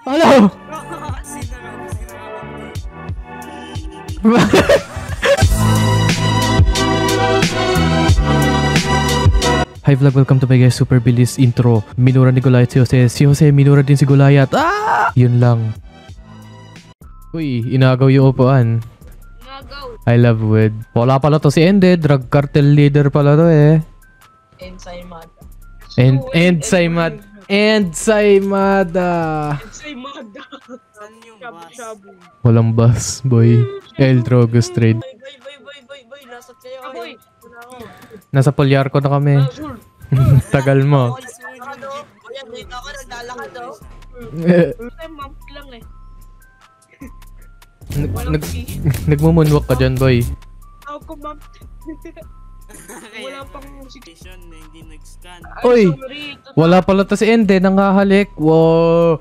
Hello! Hi vlog, welcome to my guys, super bilis intro. Minura ni Goliath si Jose, minura din si Goliath. Ah! Yun lang. Uy, inagaw yung upuan. I love wood. Wala pala to si Ende, drug cartel leader pala to eh. Ensaymada. Walang bus, boy. El Drogo Street. Nasa Polyarco na kami. Tagal mo. Nagmo-moonwalk ka dyan, boy. Wala pang situation na hindi nag-scan. Oy! Wala pala to si Ende, nangahalik. Wow!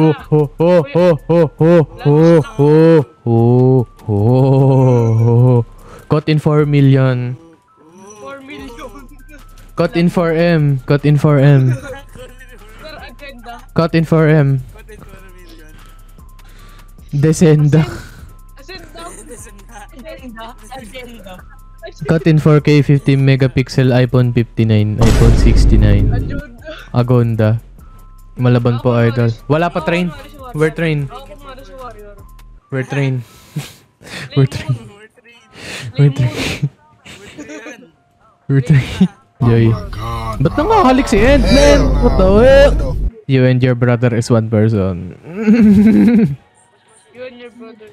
Caught in 4 million. 4 million. Caught in 4M. Caught in 4M. Caught in 4M. Descenda. Caught in 4K 50 megapixel iPhone 59, iPhone 69. Agonda. Malaban po, idol. Wala pa train. We're train. We're train. We're train. We're train. We're train. Joy. Ba't nangahalik si Ed, man? What the heck? You and your brother is one person. You and your brother.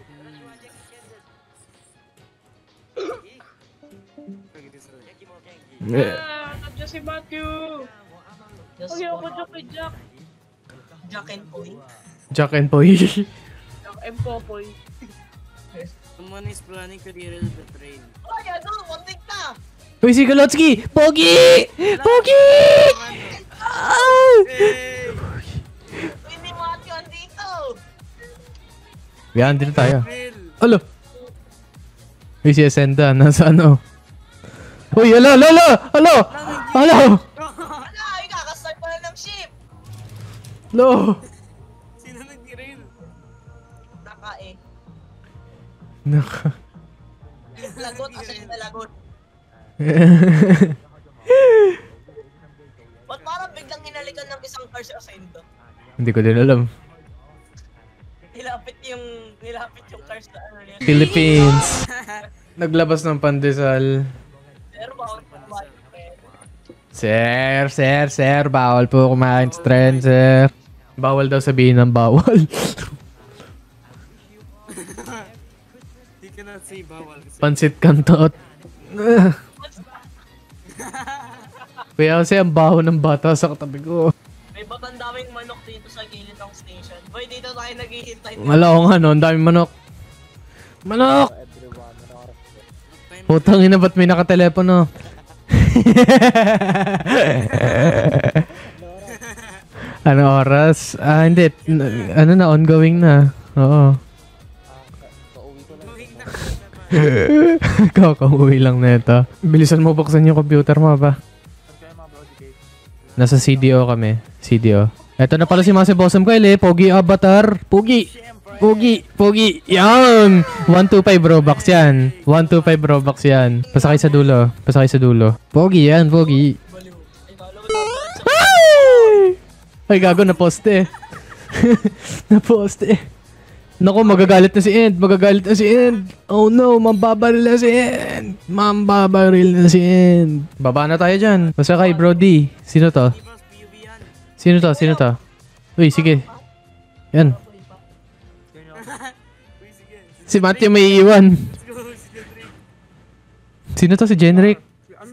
Nandiyan si Matthew. Okay, ako dyan kay Jack. Jack and Poy. Jack and Poy. Jack and Popoy. Someone is planning to derail the train. Ay, ano? Kontik na! Uy, si Galotski! Pogi! Pogi! Hindi Matthew andito! Yan, dito tayo. Alo! Uy, si Ascenda. Nasa ano? Uy, alo! Alo! Alo! Alo! Ala, ay kakastart pala ng ship! Alo! Sino nag-derail? Naka eh. Naka. Lagot, asa yung lagot. Ba't parang biglang hinalikan ng isang car si Ascendo? Hindi ko din alam. Nilapit yung car sa ano niya. Philippines. Naglabas ng pandesal. Pero bawal pa kumain. Sir, bawal po kumain sa trend, sir. Bawal daw sabihin ng bawal. You cannot say bawal. Pansit kantot. Kuya kasi ang baho ng bata sa katabi ko. May batandaming manok dito sa gilid ng station. Boy, dito tayo naghihintay. Wala ko nga no, ang daming manok. Manok! Putang ina, ba't may nakatelepono? Ano oras? Ah, hindi. Ano na, ongoing na. Oo. Kakauwi lang na ito. Bilisan mo buksan yung computer mo ba? Nasa CDO kami. CDO. Eto na pala si Masi Bossum ko eh. Pogi avatar. Pogi. Yan! 125 Robux yan. 125 Robux yan. Pasakay sa dulo. Pogi yan, pogi. Ay, gago, naposte. Naposte. Naku, magagalit na si End. Oh no, mambabaril na si End. Baba na tayo dyan. Masakay, Brody. Sino to? Uy, sige. Yan. Si Matthew may iwan. Sino to? Si Jenrick.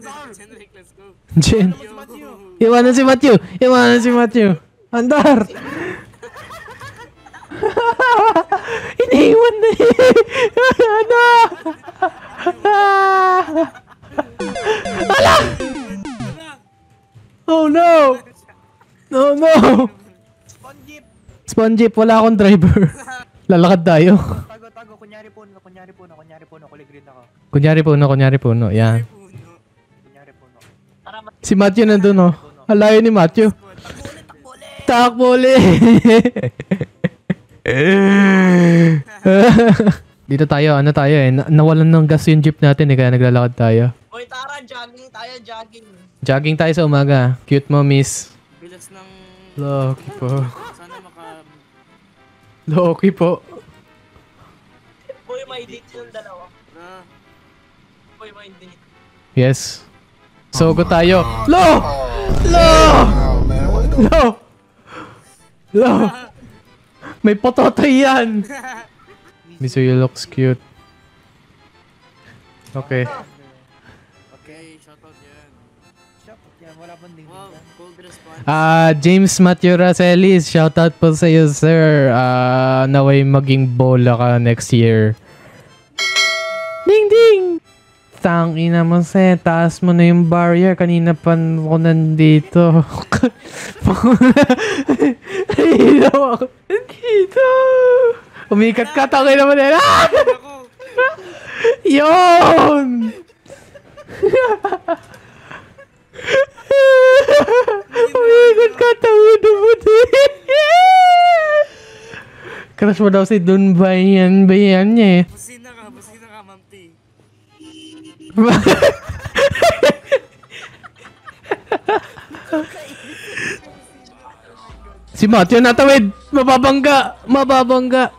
Jen. Iwanan si Matthew. Andar. Iniwan na ano? Ala! Oh no! Spawn jeep, wala akong driver. Lalakad tayo. Tago, kunyari puno, kulay green ako. Kunyari puno, yan. Si Matthew nandun oh. Alayo ni Matthew. Takbo ulit. Dito tayo, ano tayo eh. Nawalan ng gas yung jeep natin eh, kaya naglalakad tayo. Oy, tara, jogging tayo, jogging. Jogging tayo sa umaga. Cute mo, miss. Bilas ng... Loki po. Sana Loki po. Boy, may date yung dalawa. Na... Boy, may date. Yes. Sogo tayo. Lo! Lo! Lo! Lo! May pototoy yan! Mizu, you looks cute. Okay. Okay, shoutout yan. Shoutout yan, wala bang ding Wow, cold response. James Matthew Racelis, shoutout po sa iyo, sir. Naway maging bola ka next year. Ding ding! Tangina mo, se. Taas mo na yung barrier. Kanina pa ako nandito. Nahihiraw ako. Nandito. Umikat ka. Tangina mo na. Ah! Yun! Umikat ka. Tangina mo na. Crush mo daw si Dun Bayan niya eh. Busina ka, Ma'am T. Si Matthew natawid! Mababangga! Mababangga!